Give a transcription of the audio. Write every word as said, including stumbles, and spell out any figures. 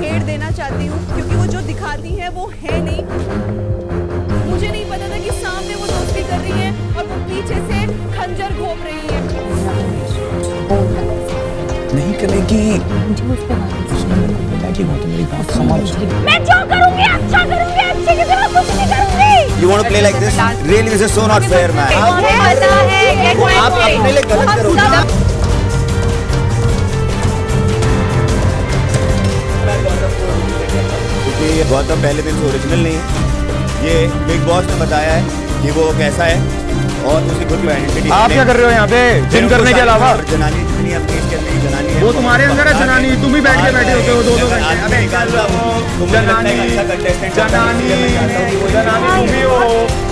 छेड़ देना चाहती हूँ, क्योंकि वो जो दिखाती है वो है नहीं। मुझे नहीं पता था कि सामने वो दोस्ती कर रही है और वो पीछे से खंजर घोंप रही है। नहीं करेगी। मुझे उस पे पता कि वो तो मेरी बात समझ। मैं जो करूंगी अच्छा करूंगी, अच्छे की तरह कुछ नहीं करूंगी। You want to play like this? Really, this is so not fair, man. आप अपने लिए गलत करोगे। क्योंकि गौतम पहले दिन से ओरिजिनल नहीं है, ये बिग बॉस ने बताया है कि वो कैसा है और उसी खुद की आइडेंटिटी। आप क्या कर रहे हो यहाँ पे जिम करने के अलावा? जनानी जितनी अपनी इसके अंदर ही जनानी है, वो तुम्हारे अंदर है जनानी, तुम ही बैठ के बैठे होते हो दो दो घंटे। अबे निकाल लो, तुम जनानी अच्छा कंटेस्टेंट जनानी जनानी तुम ही हो।